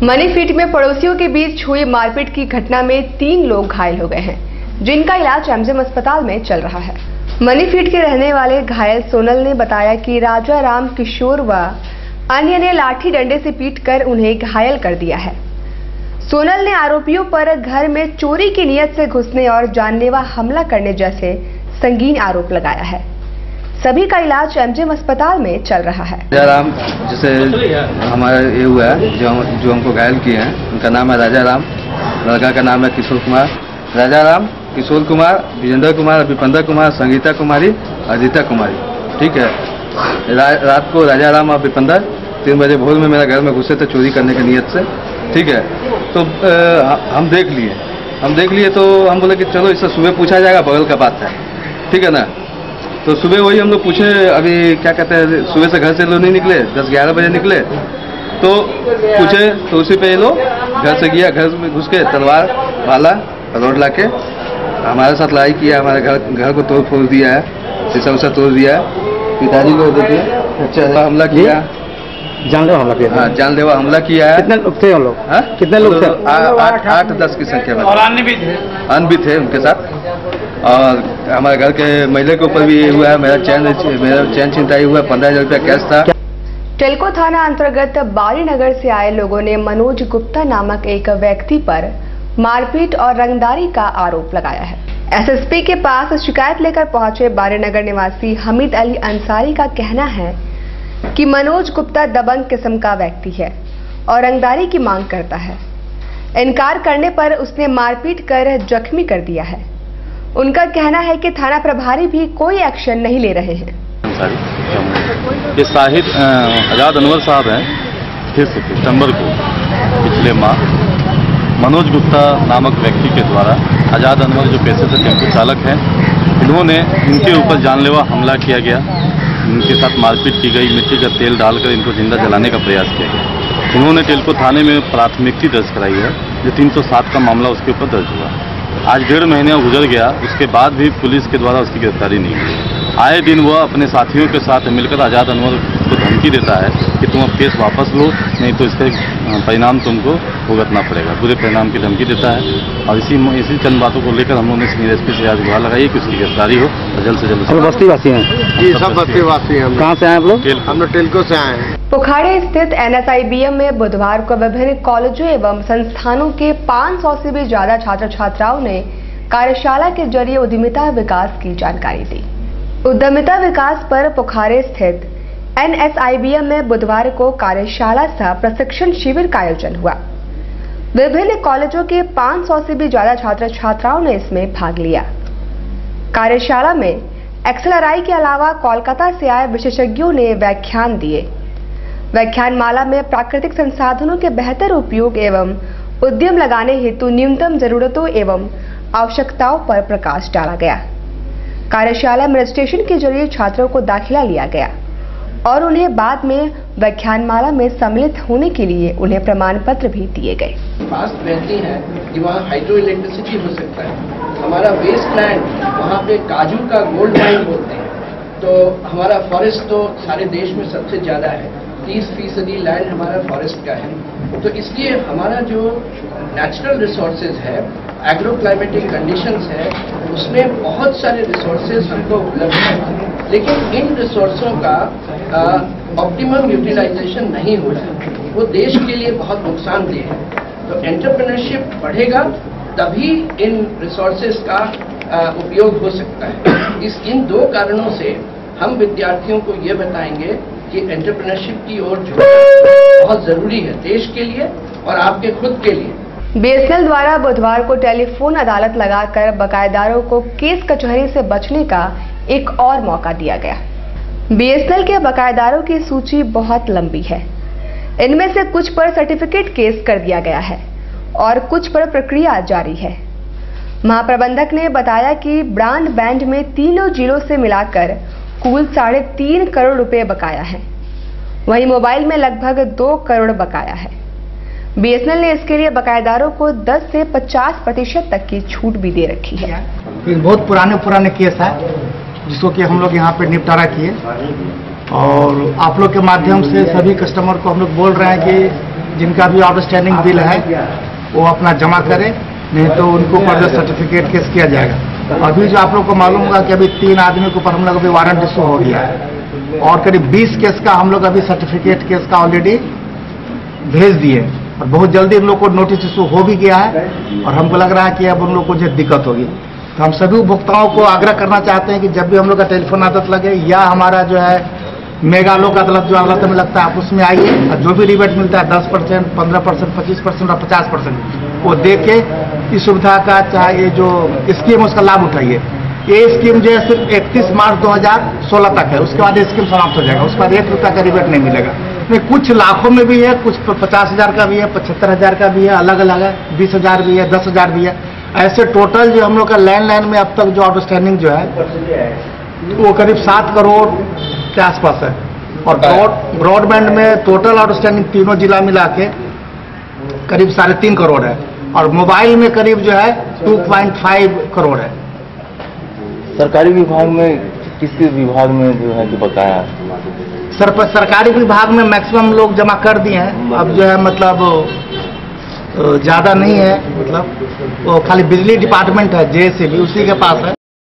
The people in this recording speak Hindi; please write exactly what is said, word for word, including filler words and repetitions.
मनीफीट में पड़ोसियों के बीच हुई मारपीट की घटना में तीन लोग घायल हो गए हैं, जिनका इलाज एमजेएम अस्पताल में चल रहा है। मनीफीट के रहने वाले घायल सोनल ने बताया कि राजा राम किशोर व अन्य ने लाठी डंडे से पीटकर उन्हें घायल कर दिया है। सोनल ने आरोपियों पर घर में चोरी की नीयत से घुसने और जानलेवा हमला करने जैसे संगीन आरोप लगाया है। सभी का इलाज एमजेएम अस्पताल में चल रहा है। राजा राम जैसे हमारा ये हुआ है, जो हम जो हमको घायल किए हैं, उनका नाम है राजा राम, लड़का का नाम है किशोर कुमार। राजा राम, किशोर कुमार, विजेंद्र कुमार, विपेंद्र कुमार, संगीता कुमारी, अदिता कुमारी। ठीक है। रा, रात को राजा राम और विपेंद्र तीन बजे भोर में मेरा घर में घुसे थे चोरी करने की नीयत से। ठीक है। तो आ, हम देख लिए हम देख लिए तो हम बोले कि चलो इससे सुबह पूछा जाएगा, बगल का बात है। ठीक है ना। तो सुबह वही हम लोग पूछे, अभी क्या कहते हैं, सुबह से घर से लोग नहीं निकले, दस ग्यारह बजे निकले तो पूछे तो उसी पे ये लोग घर से गया, घर में घुस के तलवार भाला रोड ला के हमारे साथ लड़ाई किया, हमारे घर घर को तोड़ फोड़ दिया है, शीशा उसा तोड़ दिया है। पिताजी को देखिए अच्छा हमला किया, जानलेवा हमला किया। हाँ, जानलेवा हमला किया है। कितने लोग थे हम लोग? हाँ? कितने लोग थे? आठ आठ दस की संख्या में, और अन्य भी थे अन्य भी थे उनके साथ। और हमारे घर के महिला के ऊपर भी ये हुआ है, मेरा चैन मेरा चैन छिनताई हुआ, पंद्रह हजार रुपया कैश था। टेल्को थाना अंतर्गत बारीनगर से आए लोगों ने मनोज गुप्ता नामक एक व्यक्ति पर मारपीट और रंगदारी का आरोप लगाया है। एसएसपी के पास शिकायत लेकर पहुंचे बारीनगर निवासी हमीद अली अंसारी का कहना है कि मनोज गुप्ता दबंग किस्म का व्यक्ति है और रंगदारी की मांग करता है। इनकार करने पर उसने मारपीट कर जख्मी कर दिया है। उनका कहना है कि थाना प्रभारी भी कोई एक्शन नहीं ले रहे हैं। ये शाहिद आजाद अनवर साहब हैं। फिर सितंबर को पिछले माह मनोज गुप्ता नामक व्यक्ति के द्वारा आजाद अनवर जो पेशे से टेम्पो चालक हैं, इन्होंने इनके ऊपर जानलेवा हमला किया गया, इनके साथ मारपीट की गई, मिट्टी का तेल डालकर इनको जिंदा जलाने का प्रयास किया गया। उन्होंने टेल्को थाने में प्राथमिकी दर्ज कराई है, जो तीन सौ सात का मामला उसके ऊपर दर्ज हुआ। आज डेढ़ महीने गुजर गया, उसके बाद भी पुलिस के द्वारा उसकी गिरफ्तारी नहीं हुई। आए दिन वह अपने साथियों के साथ मिलकर आजाद अनवर को धमकी देता है कि तुम अब केस वापस लो, नहीं तो इसका परिणाम तुमको भुगतना पड़ेगा, बुरे परिणाम की धमकी देता है। और इसी इसी चंद बातों को लेकर हम लोगों ने सीनियर एसपी से आज गुहार लगाई कि उसकी गिरफ्तारी हो और जल्द से जल्द। हम बस्ती वासी हैं जी, सब बस्ती वासी हैं। कहाँ से आए आप लोग? हम लोग टेल्को से आए हैं। पोखाड़े स्थित एनएसआईबीएम में बुधवार को विभिन्न कॉलेजों एवं संस्थानों के पाँच सौ से भी ज्यादा छात्र छात्राओं ने कार्यशाला के जरिए उद्यमिता विकास की जानकारी दी। उद्यमिता विकास पर पोखाड़े स्थित एनएसआईबीएम में बुधवार को कार्यशाला सह प्रशिक्षण शिविर का आयोजन हुआ। विभिन्न कॉलेजों के पाँच सौ से भी ज्यादा छात्र छात्राओं ने इसमें भाग लिया। कार्यशाला में एक्सएलआरआई के अलावा कोलकाता से आए विशेषज्ञों ने व्याख्यान दिए। व्याख्यान माला में प्राकृतिक संसाधनों के बेहतर उपयोग एवं उद्यम लगाने हेतु न्यूनतम जरूरतों एवं आवश्यकताओं पर प्रकाश डाला गया। कार्यशाला में रजिस्ट्रेशन के जरिए छात्रों को दाखिला लिया गया और उन्हें बाद में व्याख्यानमाला में सम्मिलित होने के लिए उन्हें प्रमाण पत्र भी दिए गए। फास्ट रहती है कि वहाँ हाइड्रो इलेक्ट्रिसिटी हो सकता है। हमारा वेस्ट लैंड, वहाँ पे काजू का गोल्ड माइन बोलते हैं, तो हमारा फॉरेस्ट तो सारे देश में सबसे ज़्यादा है, तीस फीसदी लैंड हमारा फॉरेस्ट का है। तो इसलिए हमारा जो नेचुरल रिसोर्सेज है, एग्रो क्लाइमेटिक कंडीशंस है, उसमें बहुत सारे रिसोर्सेज हमको उपलब्ध है, लेकिन इन रिसोर्सों का ऑप्टिमम यूटिलाइजेशन नहीं हो रहा है। वो देश के लिए बहुत नुकसानदेह है। तो एंटरप्रेन्योरशिप बढ़ेगा तभी इन रिसोर्सेज का आ, उपयोग हो सकता है। इस इन दो कारणों से हम विद्यार्थियों को ये बताएंगे कि एंटरप्रेन्योरशिप की ओर झुकना बहुत जरूरी है देश के लिए और आपके खुद के लिए। बीएसएनएल द्वारा बुधवार को टेलीफोन अदालत लगाकर बकायेदारों को केस कचहरी से बचने का एक और मौका दिया गया। बीएसएनएल के बकायेदारों की सूची बहुत लंबी है। इनमें से कुछ पर सर्टिफिकेट केस कर दिया गया है और कुछ पर प्रक्रिया जारी है। महाप्रबंधक ने बताया कि ब्रांड बैंड में तीनों जिलों से मिलाकर कुल साढ़े तीन करोड़ रुपए बकाया है। वहीं मोबाइल में लगभग दो करोड़ बकाया है। बीएसएनएल ने इसके लिए बकायेदारों को दस से पचास प्रतिशत तक की छूट भी दे रखी है। एक बहुत पुराने पुराने केस है जिसको कि हम लोग यहाँ पे निपटारा किए और आप लोग के माध्यम से सभी कस्टमर को हम लोग बोल रहे हैं कि जिनका भी आउटस्टैंडिंग बिल है वो अपना जमा करें, नहीं तो उनको ऊपर जो सर्टिफिकेट केस किया जाएगा। अभी जो आप लोग को मालूम होगा कि अभी तीन आदमी के ऊपर हम लोग अभी वारंट इशू हो गया है और करीब बीस केस का हम लोग अभी सर्टिफिकेट केस का ऑलरेडी भेज दिए और बहुत जल्दी उन लोग को नोटिस इशू हो भी गया है और हमको लग रहा है कि अब उन लोग को जो दिक्कत होगी। तो हम सभी उपभोक्ताओं को आग्रह करना चाहते हैं कि जब भी हम लोग का टेलीफोन आदत लगे या हमारा जो है मेगा लोक अदालत जो अदालत में लगता है आप उसमें आइए और जो भी रिबेट मिलता है दस परसेंट पंद्रह परसेंट पच्चीस परसेंट और पचास परसेंट वो दे के इस सुविधा का चाहे ये जो स्कीम है उसका लाभ उठाइए। ये स्कीम जो है सिर्फ इकतीस मार्च दो हज़ार सोलह तक है, उसके बाद ये स्कीम समाप्त हो जाएगा, उसके बाद एक रुपया का रिबेट नहीं मिलेगा। नहीं, कुछ लाखों में भी है, कुछ पचास हजार का भी है, पचहत्तर हजार का भी है, अलग अलग है, बीस हजार भी है, दस हजार भी है। ऐसे टोटल जो हम लोग का लैंडलाइन में अब तक जो आउटस्टैंडिंग जो है वो करीब सात करोड़ के आसपास है और ब्रॉड ब्रॉडबैंड में टोटल आउटस्टैंडिंग तीनों जिला मिला के करीब साढ़े तीन करोड़ है और मोबाइल में करीब जो है दो पॉइंट पाँच करोड़ है। सरकारी विभाग में किस किस विभाग में जो है कि बकाया है? सर सरकारी विभाग में मैक्सिमम लोग जमा कर दिए हैं, अब जो है मतलब ज़्यादा नहीं है, मतलब वो खाली बिजली डिपार्टमेंट है जे सी बी उसी के पास है।